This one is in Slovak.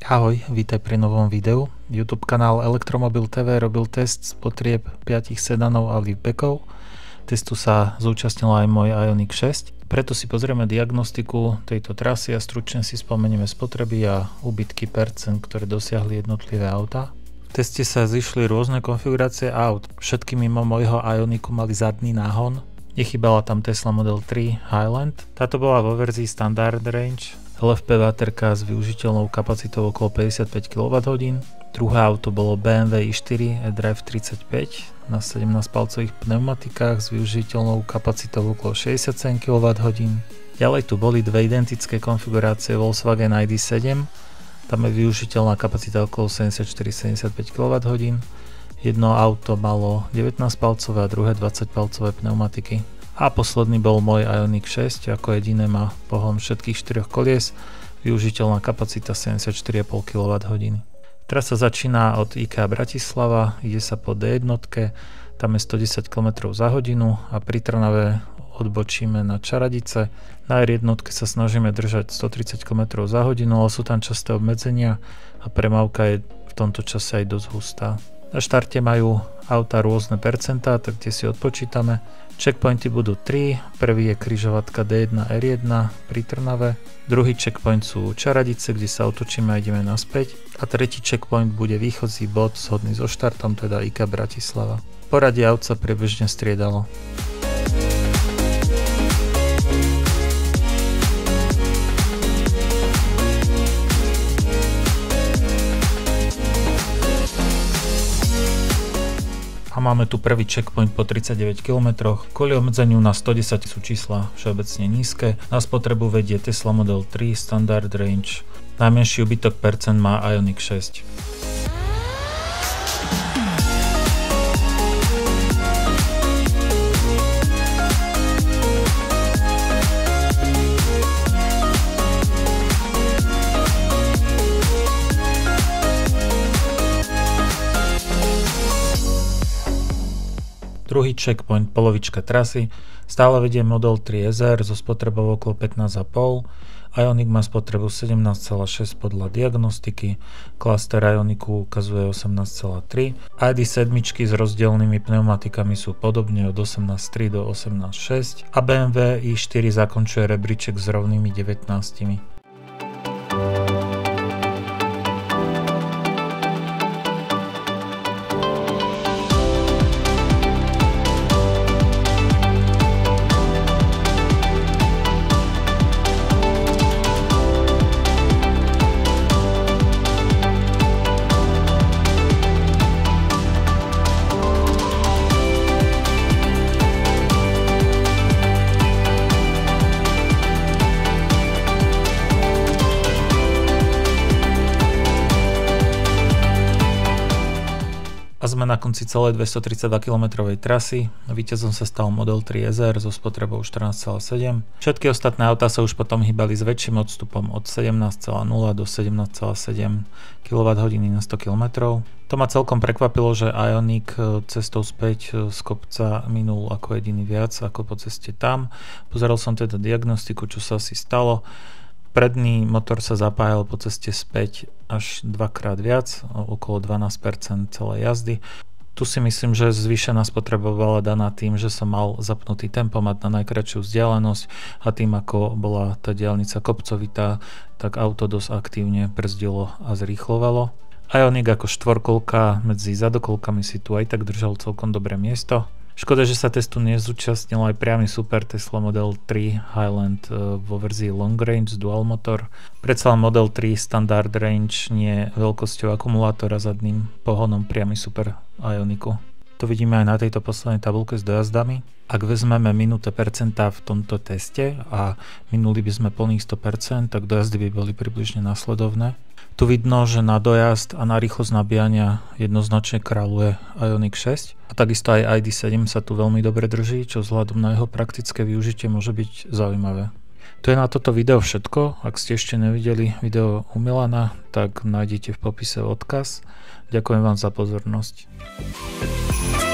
Ahoj, vítaj pri novom videu. YouTube kanál Elektromobil TV robil test spotrieb 5 sedanov a liftbackov. Testu sa zúčastnil aj môj Ioniq 6. Preto si pozrieme diagnostiku tejto trasy a stručne si spomenieme spotreby a úbytky percent, ktoré dosiahli jednotlivé autá. V teste sa zišli rôzne konfigurácie aut. Všetky mimo môjho Ioniqu mali zadný náhon. Nechybala tam Tesla Model 3 Highland. Táto bola vo verzii Standard Range. LFP baterka s využiteľnou kapacitou okolo 55 kWh. Druhé auto bolo BMW i4 eDrive 35 na 17-palcových pneumatikách s využiteľnou kapacitou okolo 67 kWh. Ďalej tu boli dve identické konfigurácie Volkswagen ID7. Tam je využiteľná kapacita okolo 74-75 kWh. Jedno auto malo 19-palcové a druhé 20-palcové pneumatiky. A posledný bol môj Ioniq 6, ako jediné má pohon všetkých 4 kolies, využiteľná kapacita 74,5 kWh. Trasa začína od IKEA Bratislava, ide sa po D1, tam je 110 km za hodinu a pri Trnave odbočíme na Čaradice. Na R1 sa snažíme držať 130 km za hodinu, ale sú tam časté obmedzenia a premávka je v tomto čase aj dosť hustá. Na štarte majú auta rôzne percentá, tak tie si odpočítame. Checkpointy budú 3, prvý je križovatka D1 R1 pri Trnave, druhý checkpoint sú Čaradice, kde sa otočíme a ideme naspäť a tretí checkpoint bude východzí bod shodný so štartom, teda IKEA Bratislava. Poradie aut sa priebežne striedalo. A máme tu prvý checkpoint po 39 km. Kvôli obmedzeniu na 110 sú čísla všeobecne nízke. Na spotrebu vedie Tesla Model 3 Standard Range. Najmenší úbytok percent má Ioniq 6. Druhý checkpoint, polovička trasy, stále vedie Model 3 SR so spotrebou okolo 15,5. Ioniq má spotrebu 17,6 podľa diagnostiky, klaster Ioniqu ukazuje 18,3. ID7 s rozdielnymi pneumatikami sú podobne od 18,3 do 18,6 a BMW i4 zakončuje rebríček s rovnými 19. A sme na konci celej 232 km trasy. Víťazom sa stal Model 3 SR so spotrebou 14,7. Všetky ostatné autá sa už potom hýbali s väčším odstupom od 17,0 do 17,7 kWh na 100 km. To ma celkom prekvapilo, že Ioniq cestou späť z kopca minul ako jediný viac ako po ceste tam. Pozeral som teda diagnostiku, čo sa asi stalo. Predný motor sa zapájal po ceste späť až dvakrát viac, okolo 12% celej jazdy. Tu si myslím, že zvýšená spotreba bola daná tým, že som mal zapnutý tempomat na najkratšiu vzdialenosť a tým, ako bola tá diaľnica kopcovitá, tak auto dosť aktívne brzdilo a zrýchlovalo. Ioniq ako štvorkolka medzi zadokolkami si tu aj tak držal celkom dobré miesto. Škoda, že sa testu nezúčastnil aj priamy super Tesla Model 3 Highland vo verzii Long Range Dual Motor. Predsa Model 3 Standard Range nie veľkosťou akumulátora zadným pohonom priamy super Ioniqu. To vidíme aj na tejto poslednej tabulke s dojazdami. Ak vezmeme minuté percentá v tomto teste a minuli by sme plných 100%, tak dojazdy by boli približne nasledovné. Tu vidno, že na dojazd a na rýchlosť nabíjania jednoznačne kráľuje Ioniq 6 a takisto aj ID7 sa tu veľmi dobre drží, čo vzhľadom na jeho praktické využitie môže byť zaujímavé. To je na toto video všetko. Ak ste ešte nevideli video u Milana, tak nájdete v popise odkaz. Ďakujem vám za pozornosť.